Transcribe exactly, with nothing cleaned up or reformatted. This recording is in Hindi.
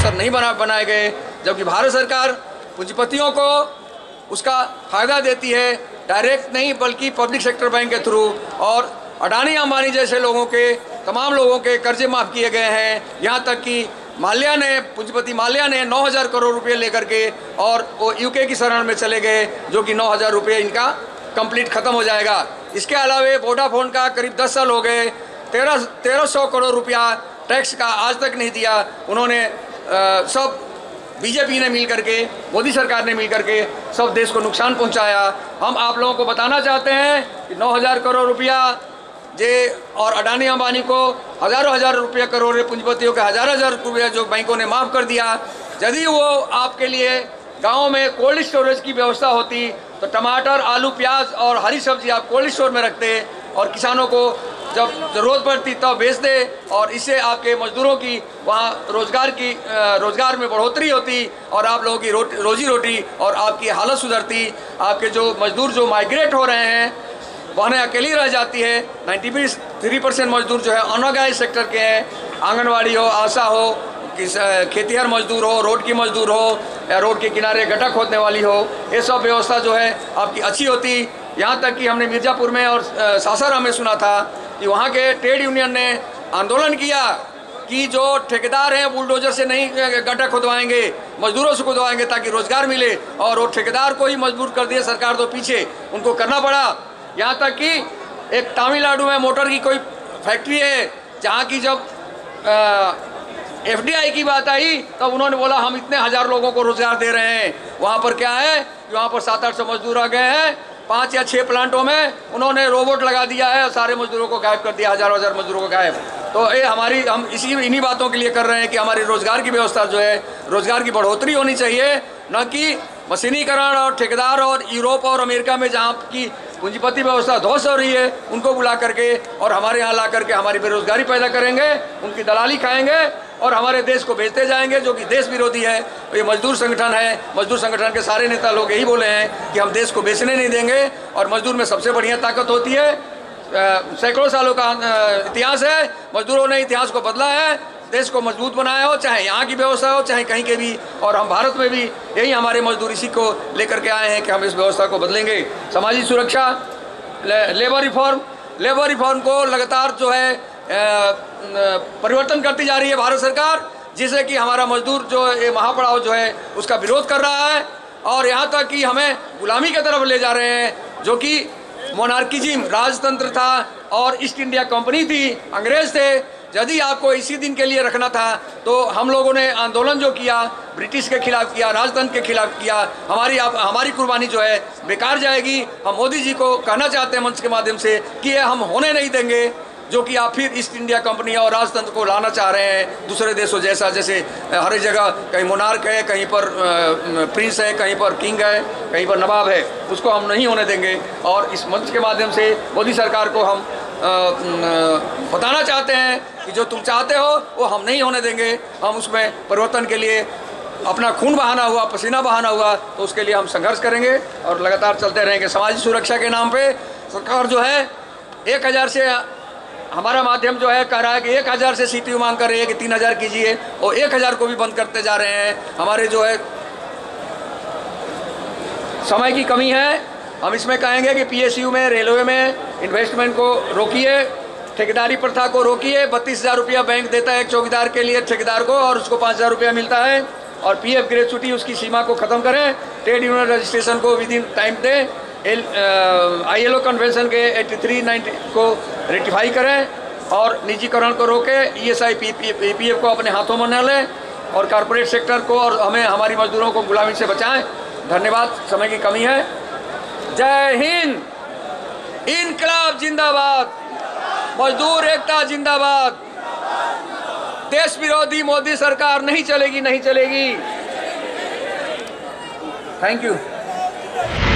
अवसर नहीं बना बनाए गए, जबकि भारत सरकार पूंजीपतियों को उसका फ़ायदा देती है, डायरेक्ट नहीं बल्कि पब्लिक सेक्टर बैंक के थ्रू। और अडानी अंबानी जैसे लोगों के, तमाम लोगों के कर्जे माफ़ किए गए हैं। यहाँ तक कि माल्या ने, पूंजीपति माल्या ने नौ हज़ार करोड़ रुपए लेकर के और वो यूके की शरण में चले गए, जो कि नौ हज़ार रुपये इनका कंप्लीट ख़त्म हो जाएगा। इसके अलावा वोडाफोन का करीब दस साल हो गए, तेरह तेरह सौ करोड़ रुपया टैक्स का आज तक नहीं दिया। उन्होंने आ, सब बीजेपी ने मिल करके, मोदी सरकार ने मिल करके सब देश को नुकसान पहुंचाया। हम आप लोगों को बताना चाहते हैं कि नौ हज़ार करोड़ रुपया जे और अडानी अंबानी को हज़ारों हज़ार रुपये करोड़ पूंजीपतियों के हज़ार हज़ार रुपये जो बैंकों ने माफ़ कर दिया। यदि वो आपके लिए गाँव में कोल्ड स्टोरेज की व्यवस्था होती तो टमाटर, आलू, प्याज और हरी सब्जी आप कोल्ड स्टोर में रखते और किसानों को जब ज़रूरत पड़ती तब बेच दे, और इससे आपके मजदूरों की वहाँ रोज़गार की रोज़गार में बढ़ोतरी होती और आप लोगों की रोटी रोजी रोटी और आपकी हालत सुधरती। आपके जो मजदूर जो माइग्रेट हो रहे हैं वहाँ अकेली रह जाती है। नाइन्टी थ्री परसेंट मजदूर जो है अनऑर्गेनाइज सेक्टर के हैं, आंगनवाड़ी हो, आशा हो, किस खेतिहर मजदूर हो, रोड की मजदूर हो या रोड के किनारे गड्ढा खोदने वाली हो, ये सब व्यवस्था जो है आपकी अच्छी होती। यहाँ तक कि हमने मिर्ज़ापुर में और सासाराम में सुना था कि वहाँ के ट्रेड यूनियन ने आंदोलन किया कि जो ठेकेदार हैं बुलडोजर से नहीं गड्ढा खुदवाएंगे, मजदूरों से खुदवाएंगे ताकि रोज़गार मिले, और वो ठेकेदार को ही मजबूर कर दिए सरकार, तो पीछे उनको करना पड़ा। यहाँ तक कि एक तमिलनाडु में मोटर की कोई फैक्ट्री है जहाँ की जब एफडीआई की बात आई तब उन्होंने बोला हम इतने हज़ार लोगों को रोज़गार दे रहे हैं। वहाँ पर क्या है, वहाँ पर सात आठ सौ मजदूर आ गए हैं, पाँच या छः प्लांटों में उन्होंने रोबोट लगा दिया है और सारे मजदूरों को गायब कर दिया, हज़ार हज़ार मजदूरों को गायब। तो ये हमारी, हम इसी इन्हीं बातों के लिए कर रहे हैं कि हमारी रोज़गार की व्यवस्था जो है, रोज़गार की बढ़ोतरी होनी चाहिए, न कि मशीनीकरण और ठेकेदार और यूरोप और अमेरिका में जहाँ की पूंजीपति व्यवस्था ध्वस्त हो रही है उनको बुला करके और हमारे यहाँ ला करके हमारी बेरोजगारी पैदा करेंगे, उनकी दलाली खाएंगे और हमारे देश को बेचते जाएंगे, जो कि देश विरोधी है। ये मजदूर संगठन है, मजदूर संगठन के सारे नेता लोग यही बोले हैं कि हम देश को बेचने नहीं देंगे। और मजदूर में सबसे बढ़िया ताकत होती है, सैकड़ों सालों का इतिहास है, मजदूरों ने इतिहास को बदला है, देश को मजबूत बनाया हो, चाहे यहाँ की व्यवस्था हो चाहे कहीं के भी। और हम भारत में भी यही हमारे मजदूर इसी को लेकर के आए हैं कि हम इस व्यवस्था को बदलेंगे। सामाजिक सुरक्षा, ले, लेबर रिफॉर्म लेबर रिफॉर्म को लगातार जो है परिवर्तन करती जा रही है भारत सरकार, जिससे कि हमारा मजदूर जो ये महापड़ाव जो है उसका विरोध कर रहा है और यहाँ तक कि हमें गुलामी की तरफ ले जा रहे हैं, जो कि मोनार्किज्म राजतंत्र था और ईस्ट इंडिया कंपनी थी, अंग्रेज थे। यदि आपको इसी दिन के लिए रखना था तो हम लोगों ने आंदोलन जो किया ब्रिटिश के खिलाफ किया, राजतंत्र के खिलाफ किया, हमारी आप हमारी कुर्बानी जो है बेकार जाएगी। हम मोदी जी को कहना चाहते हैं मंच के माध्यम से कि ये हम होने नहीं देंगे, जो कि आप फिर ईस्ट इंडिया कंपनी और राजतंत्र को लाना चाह रहे हैं दूसरे देशों जैसा, जैसे हर एक जगह कहीं मोनार्क है, कहीं पर प्रिंस है, कहीं पर किंग है, कहीं पर नवाब है, उसको हम नहीं होने देंगे। और इस मंच के माध्यम से मोदी सरकार को हम बताना चाहते हैं कि जो तुम चाहते हो वो हम नहीं होने देंगे। हम उसमें परिवर्तन के लिए अपना खून बहाना हुआ, पसीना बहाना हुआ, तो उसके लिए हम संघर्ष करेंगे और लगातार चलते रहेंगे। सामाजिक सुरक्षा के नाम पे सरकार जो है एक हज़ार से, हमारा माध्यम जो है कह रहा है कि एक हज़ार से सीपीयू मांग कर रही है कि तीन हज़ार कीजिए, और एक हज़ार को भी बंद करते जा रहे हैं। हमारे जो है समय की कमी है, हम इसमें कहेंगे कि पीएसयू में, रेलवे में इन्वेस्टमेंट को रोकिए, ठेकेदारी प्रथा को रोकिए। बत्तीस हज़ार रुपया बैंक देता है एक चौकीदार के लिए ठेकेदार को, और उसको पाँच हज़ार रुपया मिलता है। और पीएफ ग्रेचुटी उसकी सीमा को ख़त्म करें, ट्रेड यूनियन रजिस्ट्रेशन को विद इन टाइम दें, L I L O convention के एट्टी थ्री नाइन्टी को रेटिफाई करें और निजीकरण को रोकें, E S I P P F को अपने हाथों में न लें और कॉरपोरेट सेक्टर को और हमें हमारी मजदूरों को गुलामी से बचाएं। धन्यवाद, समय की कमी है। जय हिंद, इनकलाब जिंदाबाद, मजदूर एकता जिंदाबाद। देश विरोधी मोदी सरकार नहीं चलेगी, नहीं चलेगी। Thank you.